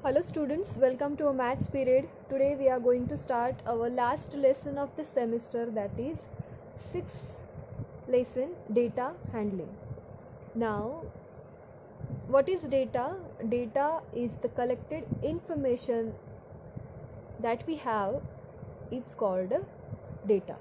Hello students, welcome to a maths period. Today we are going to start our last lesson of the semester, that is 6th lesson, data handling. Now, what is data? Data is the collected information that we have. It's called data.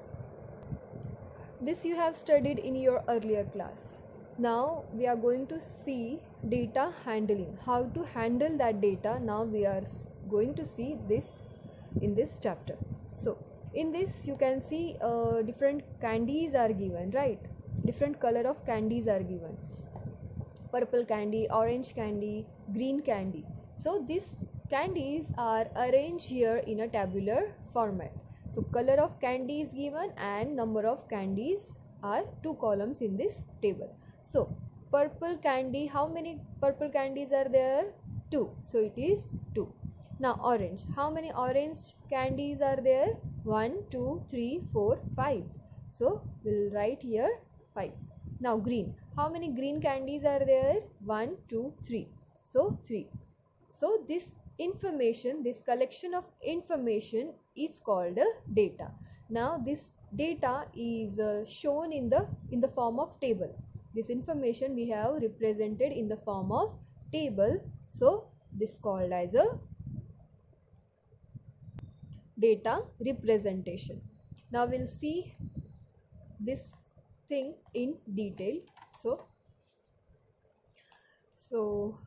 This you have studied in your earlier class. Now we are going to see data handling, how to handle that data. Now we are going to see this in this chapter. So in this you can see different candies are given, right? Different color of candies are given: purple candy, orange candy, green candy. So these candies are arranged here in a tabular format. So color of candy is given and number of candies are two columns in this table. So purple candy, how many purple candies are there? 2. So it is 2. Now orange, how many orange candies are there? 1, 2, 3, 4, 5. So we'll write here 5. Now green, how many green candies are there? 1, 2, 3. So 3. So this information, this collection of information is called data. Now this data is shown in the form of table. This information we have represented in the form of table. So this called as a data representation. Now we'll see this thing in detail. So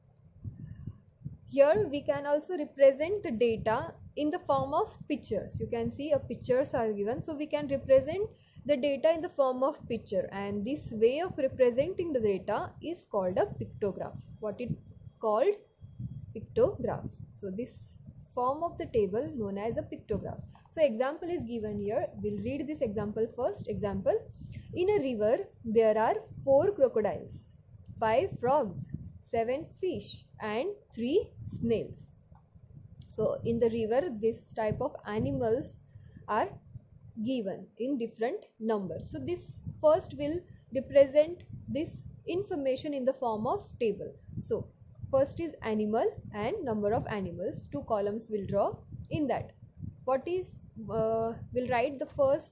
here we can also represent the data in the form of pictures. You can see pictures are given, so we can represent the data in the form of picture, and this way of representing the data is called a pictograph. What it called? Pictograph. So this form of the table known as a pictograph. So example is given here. We'll read this example first. Example: in a river there are 4 crocodiles, 5 frogs, 7 fish and 3 snails. So in the river this type of animals are given in different numbers. So this first will represent this information in the form of table. So first is animal and number of animals. 2 columns will draw in that. What is we'll write the first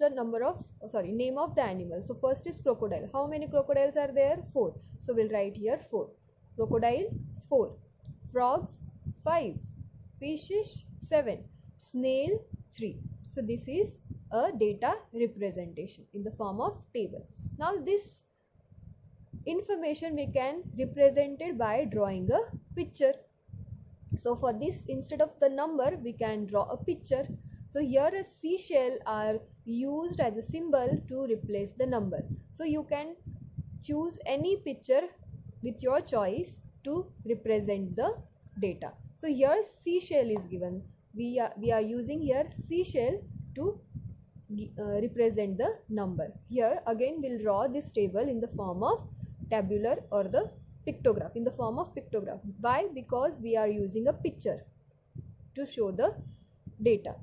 name of the animal. So first is crocodile. How many crocodiles are there? 4. So we'll write here 4. Crocodile 4, frogs 5, fishes 7, snail 3. So this is a data representation in the form of table. Now this information we can represent it by drawing a picture. So for this, instead of the number we can draw a picture. So here a seashell are used as a symbol to replace the number. So you can choose any picture with your choice to represent the data. So here seashell is given. We are using here seashell to represent the number. Here again we'll draw this table in the form of tabular or the pictograph, in the form of pictograph. Why? Because we are using a picture to show the data.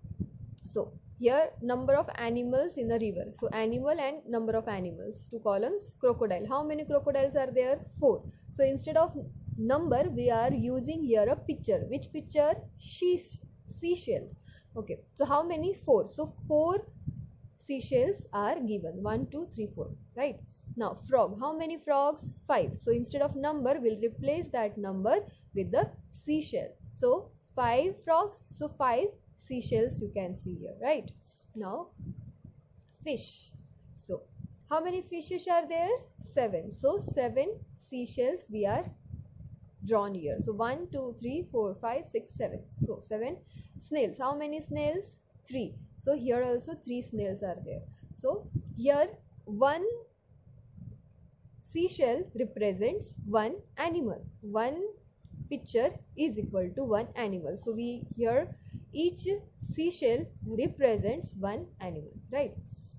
So here number of animals in a river. So animal and number of animals, 2 columns. Crocodile, how many crocodiles are there? 4. So instead of number we are using here a picture. Which picture? Seashell. Okay, so how many? 4. So 4 seashells are given. 1, 2, 3, 4, right? Now frog, how many frogs? 5. So instead of number we'll replace that number with the seashell. So 5 frogs, so 5 seashells you can see here, right? Now fish, so how many fishes are there? 7. So 7 seashells we are drawn here. So 1, 2, 3, 4, 5, 6, 7. So 7 snails, how many snails? 3. So here also 3 snails are there. So here 1 seashell represents 1 animal. 1 picture is equal to 1 animal. So we here each seashell represents 1 animal, right?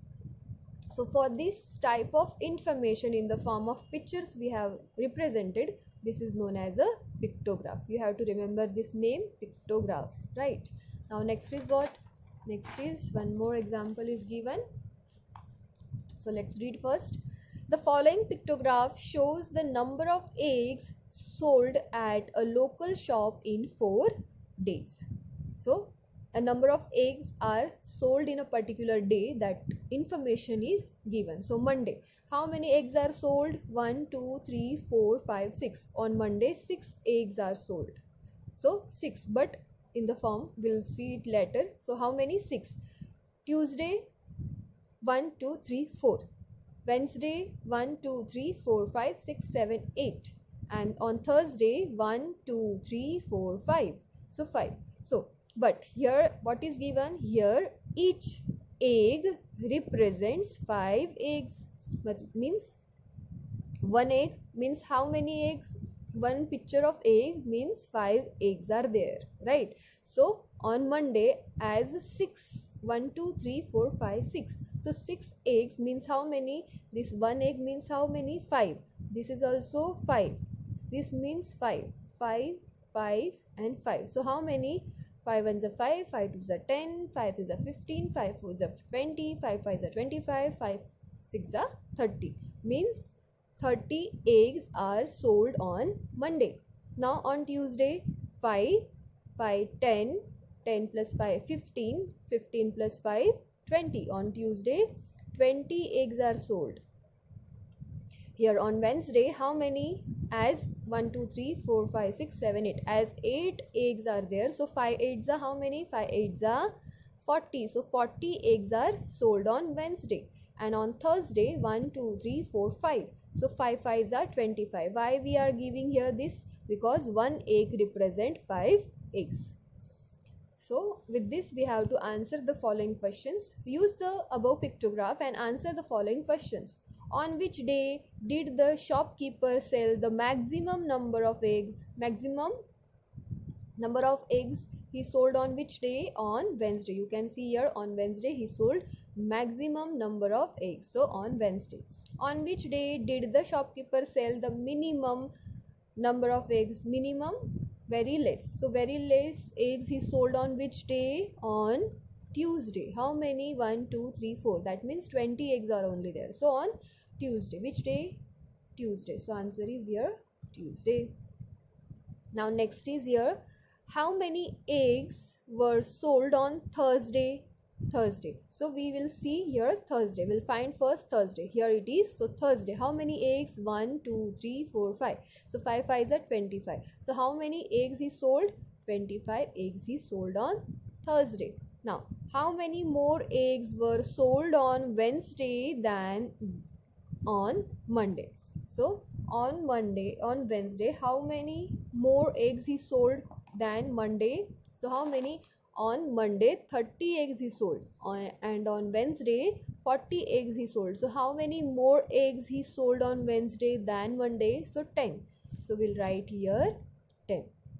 So for this type of information in the form of pictures we have represented, this is known as a pictograph. You have to remember this name, pictograph, right? Now next is what? Next is one more example is given. So let's read first. The following pictograph shows the number of eggs sold at a local shop in 4 days. So a number of eggs are sold in a particular day, that information is given. So Monday, how many eggs are sold? 1 2 3 4 5 6. On Monday 6 eggs are sold. So 6, but in the form we'll see it later. So how many? 6. Tuesday 1 2 3 4. Wednesday 1 2 3 4 5 6 7 8. And on Thursday 1 2 3 4 5. So 5. So but here what is given? Here each egg represents 5 eggs. But means one egg means how many eggs? One picture of egg means 5 eggs are there, right? So on Monday, as 6 1 2 3 4 5 6, so 6 eggs means how many? This one egg means how many? 5. This is also 5. This means 5 5 5 and 5. So how many? 5 ones are 5, 5 twos are 10, 5 is a 15, 5 fours are 20, 5 fives are 25, 5 6 are 30. Means 30 eggs are sold on Monday. Now on Tuesday, 5 5 10, 10 plus 5 15, 15 plus 5 20. On Tuesday 20 eggs are sold. Here on Wednesday, how many? As 1 2 3 4 5 6 7 8, as 8 eggs are there. So 5 eights are how many? 5 eights are 40. So 40 eggs are sold on Wednesday. And on Thursday, 1 2 3 4 5. So 5 fives are 25. Why we are giving here this? Because one egg represent 5 eggs. So with this we have to answer the following questions. Use the above pictograph and answer the following questions. On which day did the shopkeeper sell the maximum number of eggs? Maximum number of eggs he sold on which day? On Wednesday. You can see here on Wednesday he sold maximum number of eggs. So on Wednesday. On which day did the shopkeeper sell the minimum number of eggs? Minimum, very less. So very less eggs he sold on which day? On Tuesday. How many? 1 2 3 4. That means 20 eggs are only there. So on Tuesday. Which day? Tuesday. So answer is here Tuesday. Now next is here, how many eggs were sold on Thursday? Thursday. So we will see here Thursday. We'll find first Thursday. Here it is. So Thursday. How many eggs? 1 2 3 4 5. So 5 fives are 25. So how many eggs he sold? 25 eggs he sold on Thursday. Now how many more eggs were sold on Wednesday than on Monday? So on Wednesday, how many more eggs he sold than Monday? So how many? On Monday 30 eggs he sold, and on Wednesday 40 eggs he sold. So how many more eggs he sold on Wednesday than Monday? So 10. So we'll write here 10.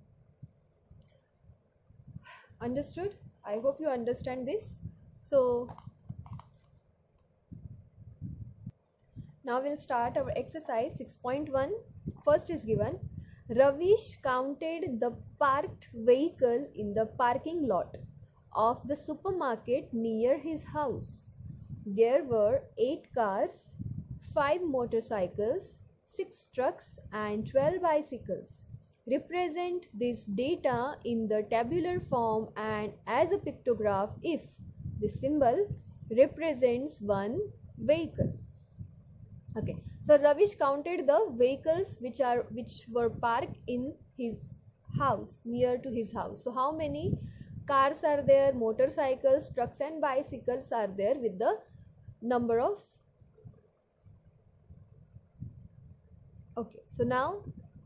Understood? I hope you understand this. So now we'll start our exercise 6.1. First is given, Ravish counted the parked vehicle in the parking lot of the supermarket near his house. There were 8 cars, 5 motorcycles, 6 trucks and 12 bicycles. Represent this data in the tabular form and as a pictograph if the symbol represents one vehicle. Okay, so Ravish counted the vehicles which were parked in his house, near to his house. So how many cars are there? Motorcycles, trucks and bicycles are there with the number of. Okay, so now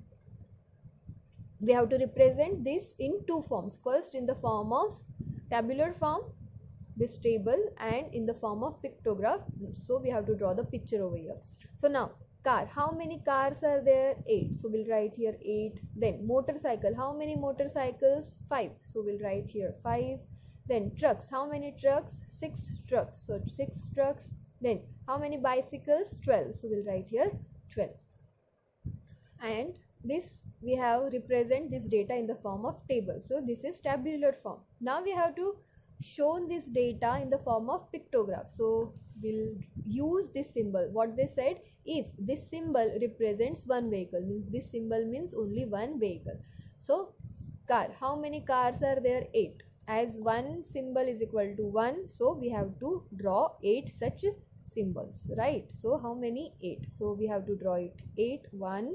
we have to represent this in two forms. First in the form of tabular form, this table, and in the form of pictograph. So we have to draw the picture over here. So now car, how many cars are there? 8. So we'll write here 8. Then motorcycle, how many motorcycles? 5. So we'll write here 5. Then trucks, how many trucks? 6 trucks. So 6 trucks. Then how many bicycles? 12. So we'll write here 12. And this we have represent this data in the form of table. So this is tabular form. Now we have to shown this data in the form of pictograph. So we'll use this symbol. What they said, if this symbol represents one vehicle, means this symbol means only one vehicle. So car, how many cars are there? 8. As one symbol is equal to 1, so we have to draw 8 such symbols, right? So how many? 8. So we have to draw it. 8, 1,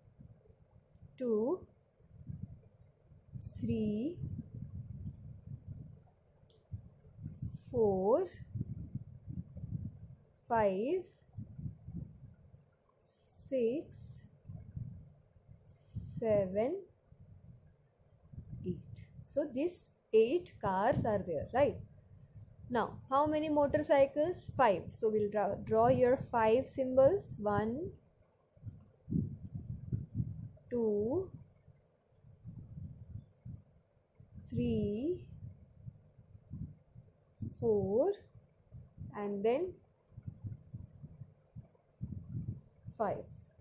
2, 3, 4, 5, 6, 7, 8. So these 8 cars are there, right? Now how many motorcycles? 5. So we'll draw here 5 symbols. 1, 2, 3, 4, and then 5.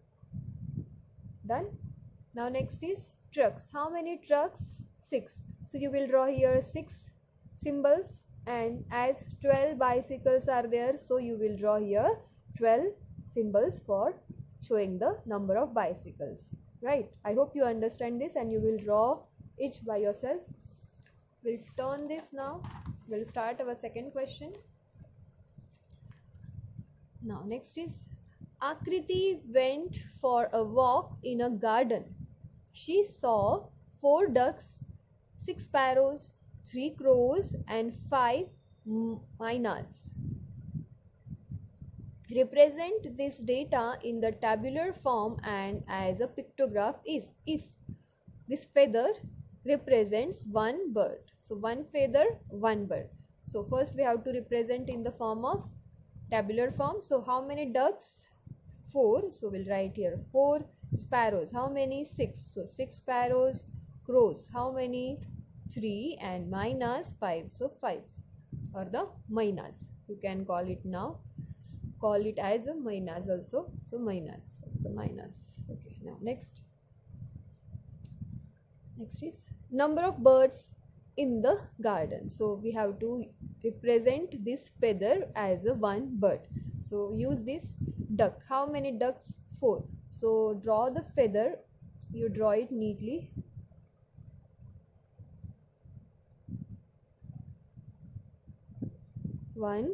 Done. Now next is trucks. How many trucks? 6. So you will draw here 6 symbols, and as 12 bicycles are there, so you will draw here 12 symbols for showing the number of bicycles, right? I hope you understand this and you will draw each by yourself. We'll turn this now. We'll start our second question. Now next is, Akriti went for a walk in a garden. She saw 4 ducks, 6 sparrows, 3 crows, and 5 mynas. Represent this data in the tabular form and as a pictograph is. If this feather represents one bird, so one feather, one bird. So first we have to represent in the form of tabular form. So how many ducks? 4. So we'll write here 4. Sparrows, how many? 6. So 6 sparrows. Crows, how many? 3. And mynas, 5. So 5, or the mynas, you can call it now. Call it as a mynas also. So mynas, the mynas. Okay, now next is number of birds in the garden. So we have to represent this feather as a one bird. So use this duck. How many ducks? 4. So draw the feather. You draw it neatly. One,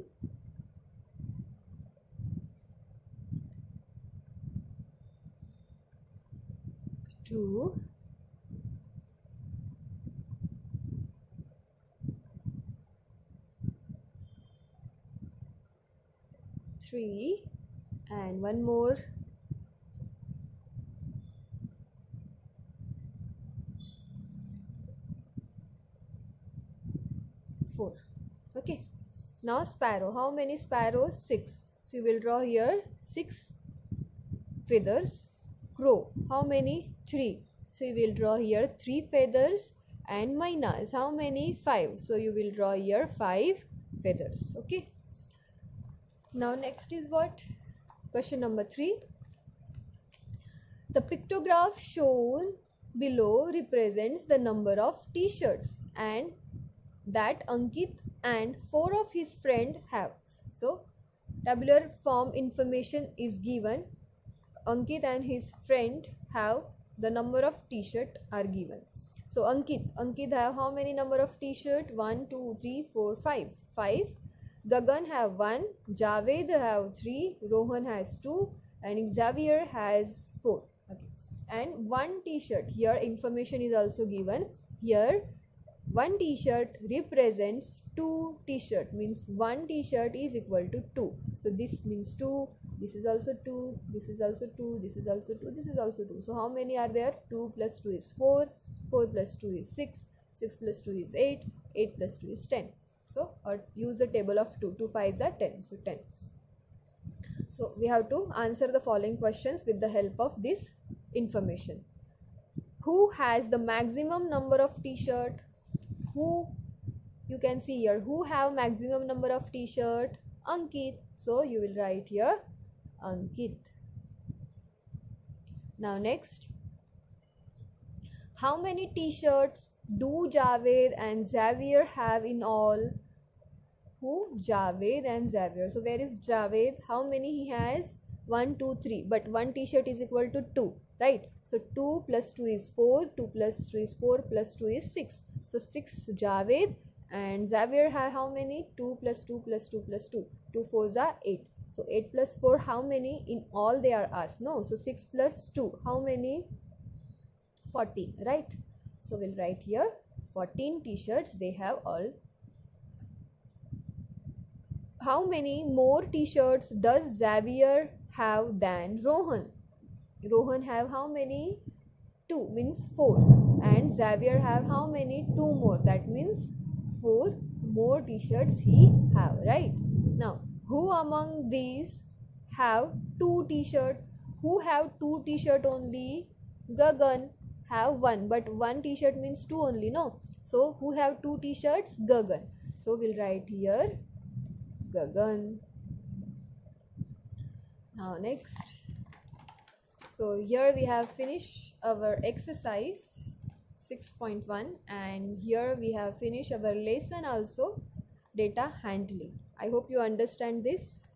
2, 3, and one more. 4. Okay. Now sparrow. How many sparrows? 6. So you will draw here 6 feathers. Crow. How many? 3. So you will draw here 3 feathers. And mynas. How many? 5. So you will draw here 5 feathers. Okay. Now next is what? Question number 3. The pictograph shown below represents the number of t-shirts and that Ankit and 4 of his friends have. So tabular form information is given. Ankit and his friend have the number of t-shirt are given. So Ankit have how many number of t-shirt? 1, 2, 3, 4, 5. 5. Gagan have 1. Javed have 3. Rohan has 2. And Xavier has 4. Okay. And 1 t-shirt. Here information is also given. Here 1 t-shirt represents 2 t-shirt, means 1 t-shirt is equal to 2. So this means 2, this is also 2, this is also 2, this is also 2, this is also 2. So how many are there? 2 plus 2 is 4, 4 plus 2 is 6, 6 plus 2 is 8, 8 plus 2 is 10. So or use the table of 2, 2 5s are 10, so 10. So we have to answer the following questions with the help of this information. Who has the maximum number of t-shirt? Who, you can see here, who have maximum number of t-shirt? Ankit. So you will write here Ankit. Now next, How many t-shirts do Javed and Xavier have in all? Who? Javed and Xavier. So where is Javed? How many he has? 1, 2, 3. But one t-shirt is equal to 2, right? So 2 plus 2 is 4, 2 plus 3 is 4, plus 2 is 6. So 6 Javed, and Xavier have how many? 2 plus 2 plus 2 plus 2. 2 4s are 8. So 8 plus 4, how many? In all they are asked. No. So 6 plus 2, how many? 14, right? So we'll write here 14 t-shirts they have all. How many more t-shirts does Xavier have than Rohan? Rohan have how many? 2, means 4. And Xavier have how many? 2 more. That means 4 more t-shirts he have, right? Now, who among these have 2 t-shirt? Who have 2 t-shirt only? Gagan have 1, but 1 t-shirt means 2 only, no? So, who have 2 t-shirts? Gagan. So, we'll write here Gagan. Now next, so here we have finished our exercise 6.1, and here we have finished our lesson also, data handling. I hope you understand this.